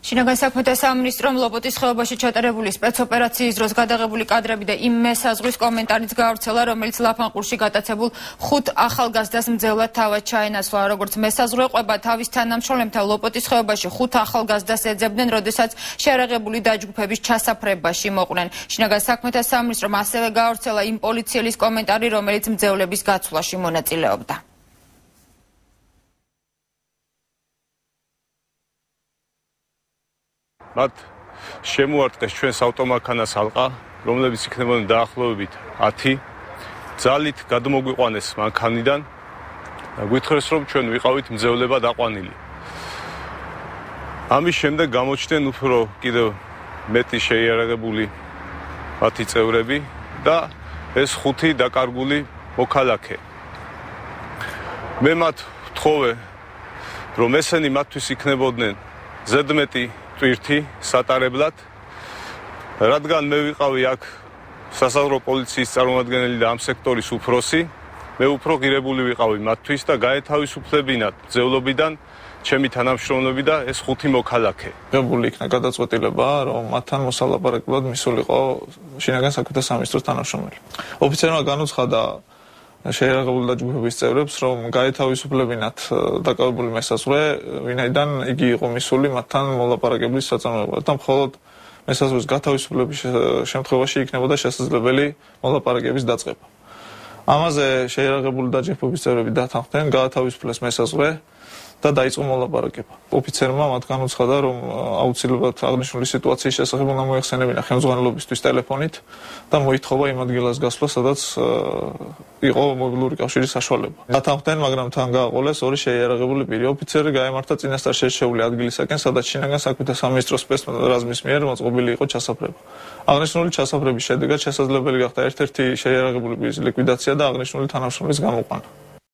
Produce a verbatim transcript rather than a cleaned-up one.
შინაგან საქმეთა სამინისტრომ ლოპოტის ხეობაში ჩატარებული სპეცოპერაციის დროს გადაღებული კადრები და იმ მესაზღვის კომენტარიც გაავრცელა, რომელიც ლაფანყურში გატაცებულ ხუთ ახალგაზრდას მძევლად თავად ჩაენაცვლა. Როგორც მესაზღვრე ყვება თავის თანამშრომლებთან ლოპოტის ხეობაში ხუთ ახალგაზრდას ეძებდნენ, როდესაც შეერაღებული დაჯგუფების ჩასაფრებაში მოყვნენ. შინაგან საქმეთა სამინისტრომ ასევე გაავრცელა იმ პოლიციელის კომენტარი, რომელიც მძევლების გაცვლაში მონაწილეობდა. მათ შემოარტყეს ჩვენს ავტომანქანას ალყა, რომლებიც იქნებოდნენ დაახლოებით ათი. ძალით გადმოგვიყვანეს მანქანიდან და გვითხრეს, რომ ჩვენ ვიყავით მძევლებად აყვანილი. ამის შემდეგ გამოჩნდნენ უფრო კიდევ მეტი შეიარაღებული მათი წევრები და ეს ხუთი დაკარგული მოქალაქე. მე მათ ვთხოვე, რომ ესენი მათთვის იქნებოდნენ ზედმეტი ტვირთი სატარებლად, რადგან მე ვიყავი აქ სასაზღვრო პოლიციის წარმომადგენელი და ამ სექტორის უფროსი, მე უფრო ღირებული ვიყავი მათთვის და გაეთავისუფლებინათ მძევლობიდან ჩემი თანამშრომლები და ეს ხუთი მოქალაქე. მიღებული იქნა გადაწყვეტილება, რომ მათთან მოსალაპარაკებლად მისულიყო შინაგან საქმეთა სამინისტროს თანამშრომელი. ოფიცერმა განუცხადა შეერაღებული დაჯგუფების წევრებს, რომ გაეთავისუფლებინათ დაკავებული მესაზღვრე, ვინაიდან იგი იყო მისული მათთან მოლაპარაკებლის საწარმოებლად და მხოლოდ მესაზღვრის გათავისუფლების შემთხვევაში იქნებოდა შესაძლებელი მოლაპარაკების დაწყება. ამაზე შეერაღებული დაჯგუფების წევრები დათანხმდნენ, გაათავისუფლეს მესაზღვრე და დაიწყო მოლაპარაკება. ოფიცერმა მათ განუცხადა, რომ აუცილებლად აღნიშნული სიტუაციის შესახებ უნდა მოეხსენებინა ხელმძღვანელობისთვის ტელეფონით და მოითხოვა იმ ადგილას გასვლა, სადაც იყო მობილური კავშირის საშუალება. დათანხმდნენ, მაგრამ თან გააყოლეს ორი შეიარაღებული პირი. ოფიცერი გაემართა წინასწარ შერჩეული ადგილისაკენ, სადაც შინაგან საქმეთა სამინისტროს სპეცრაზმის მიერ მოწყობილი იყო ჩასაფრება. აღნიშნული ჩასაფრების შედეგად შესაძლებელი გახდა ერთ-ერთი შეიარაღებული პირის ლიკვიდაცია და აღნიშნული თანამშრომლის გამოყვანა.